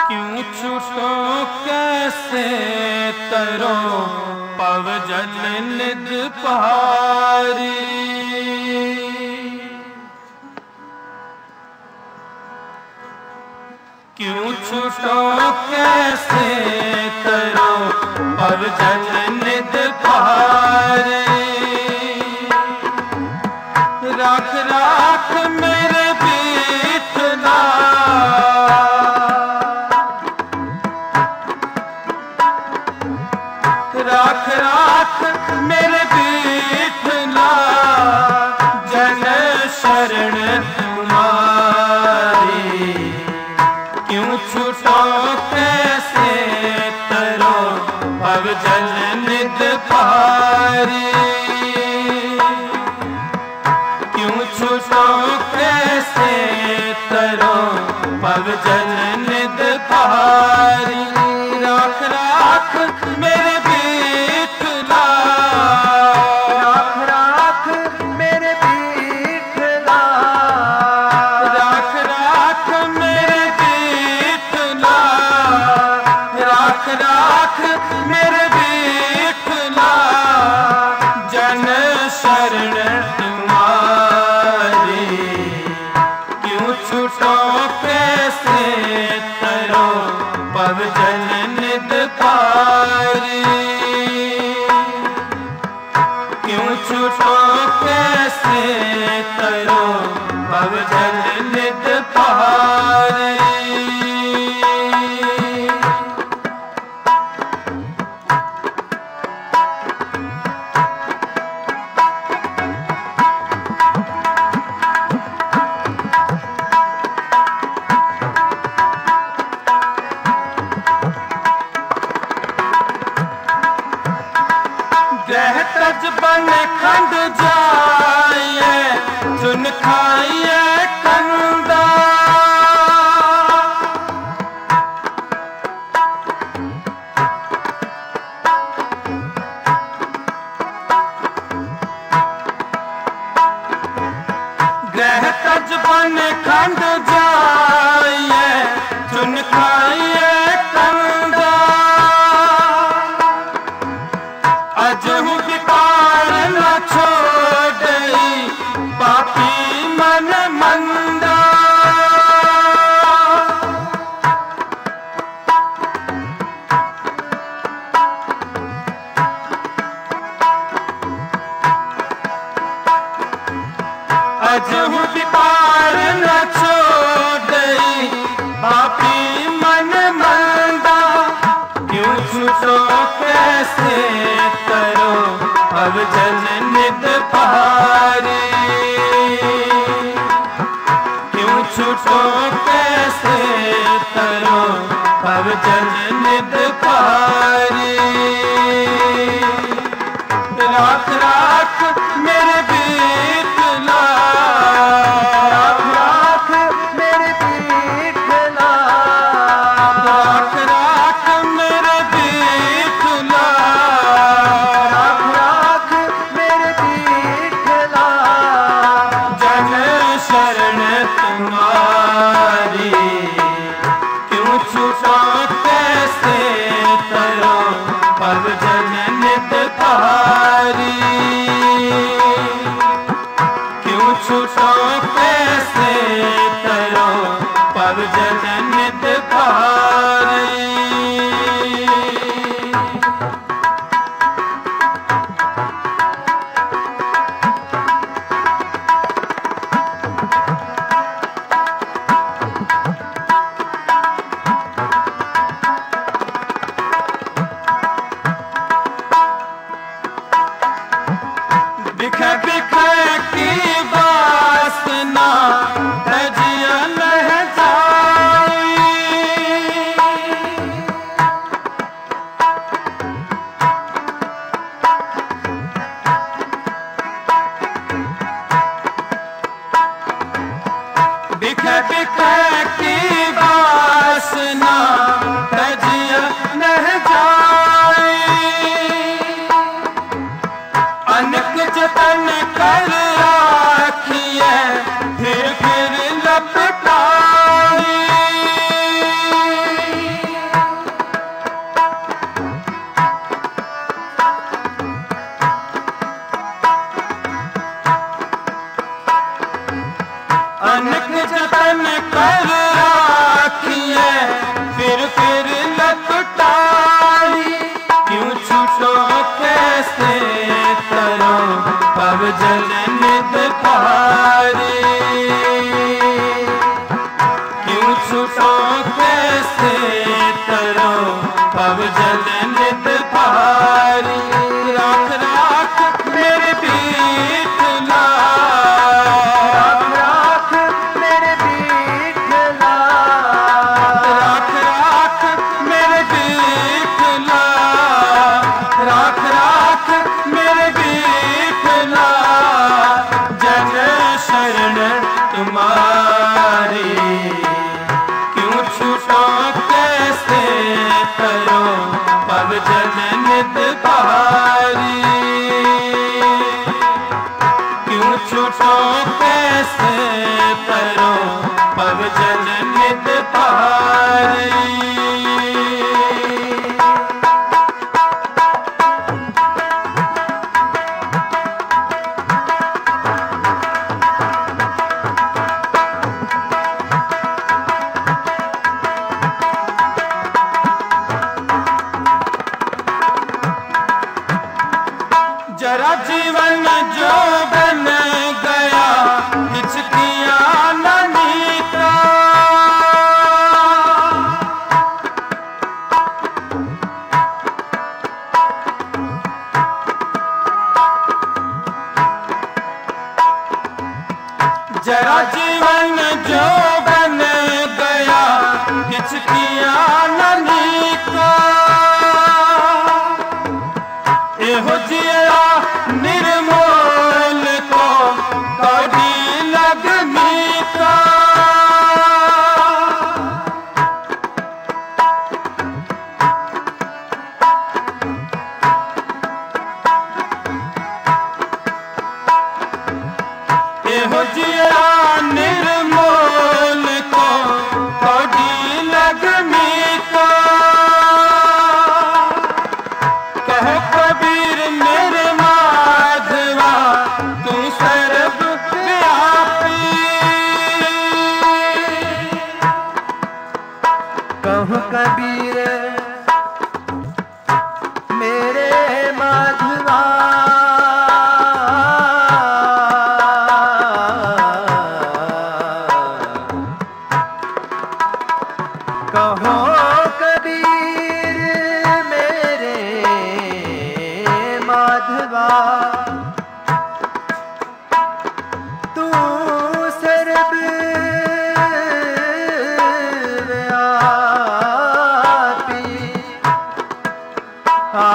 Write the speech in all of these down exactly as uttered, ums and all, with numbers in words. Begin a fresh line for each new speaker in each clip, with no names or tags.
क्यों छूटो कैसे तरो पव जल निध पहारी। क्यों छूटो कैसे तरो पव जल निध पहारी। राख राख मेरे बीठला, राख राख मेरे बीठला, जन शरण तुम्हारी। क्यों छूटो कैसे तरो भव जल निध पहारी। क्यों छूटो कैसे तरो भव जल निध पहारी। राख राख मेरे बीठला, राख राख मेरे बीठला, राख राख मेरे बीठला, राख राख मेरे बीठला, जन शरण तुम्हारी। क्यों छूटो कैसे तरो पव जल निध पहारी। क्यों छूटो कैसे तरो पव जल निध पहारी। ग्रह तज बन खंड जाइए, चुन खाइए कंदा। ग्रह तज बन खंड जाइए, चुन खाइए कंदा। अजहु विकार न छोड़ई पापी मन मंदा। अजहु विकार न छोड़ई पापी मन मंदा। क्यों छूटो कैसे तरो भव जल निध पहारी। क्यों छूटो कैसे तरो भव जल निध पहारी। राख राख मेरे बीठला, राख राख मेरे बीठला, राख राख मेरे बीठला, राख राख मेरे बीठला, जन शरण तुम्हारी। क्यों छूटो कैसे तरो पव जल निध पहारी। क्यों छूटो कैसे तरो पव जल निध पहारी। बिख बिख की वासना तजिया लह जाई। छुटो कैसे तरो पव जल नित भारी। राख राख मेरे बीठला, राख राख मेरे बीठला, राख राख मेरे बीठला, राख राख मेरे बीठला। जन शरण तुम्हारी क्यों छूटो कैसे करो पव जल नित भारी। क्यों छूटो कैसे करो पव जल नित भारी। जरा जीवन जो बन गया किछ किया न नीता। जरा जीवन जो बन गया किछ किया न नीता। एहो जिया निर्मोल को कभी लग मीठा। एहो जिया निर्मोल को कभी लग मीठा। कहो कबीर मेरे माधवा तू सर्व व्यापी।
कहूँ कबीर मेरे माधवा कहो कबीर मेरे माधवा तू सर्व व्यापी। आ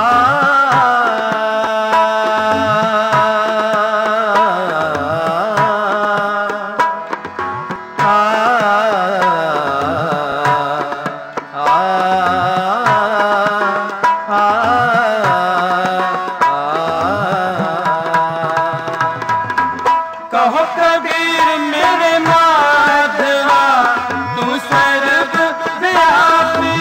कहो कबीर मेरे माधवा तू सर्व व्यापी।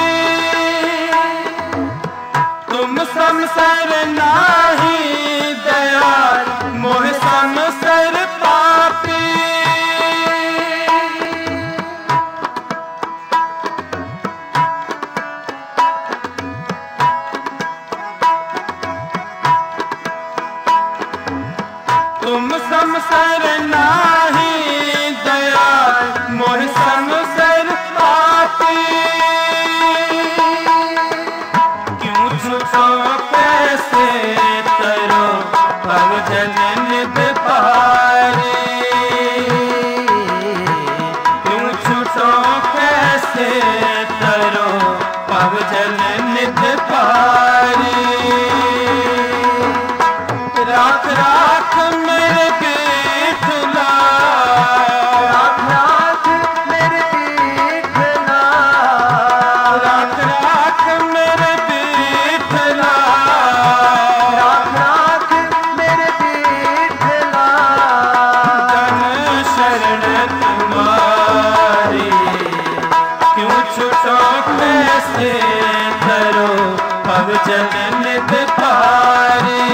तुम संसार नाही दयाल मोह संसार पापी। तुम संसार नाही दयाल मोह संसार पापी। क्यों छुटो कैसे तरो पव जल नित भारी। क्यों छुटो कैसे तरो पव जल नित भारी। राख राख मेरे बीठला, राख राख मेरे बीठला, राख राख मेरे बीठला, राख राख मेरे बीठला। जन शरण तुम्हारी क्यों छुटो कैसे तरो पव जल नित भारी।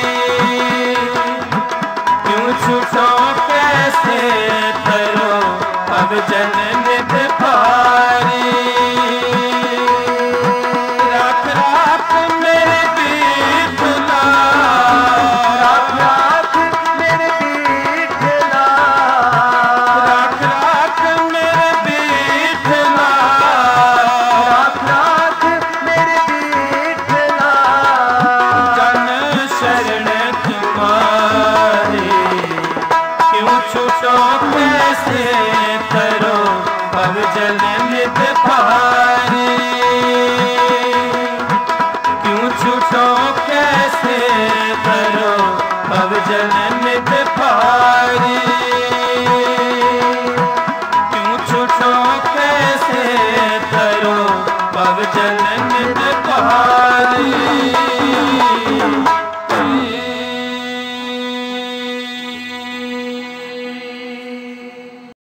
क्यों छुटो कैसे तरो पव जल नित भारी। राख राख मेरे बीठला, राख राख मेरे बीठला, राख राख मेरे बीठला। नित भारी, क्यों छूटो कैसे करो भव जल नित भारी, क्यों छूटो कैसे करो भव जल नित भारी।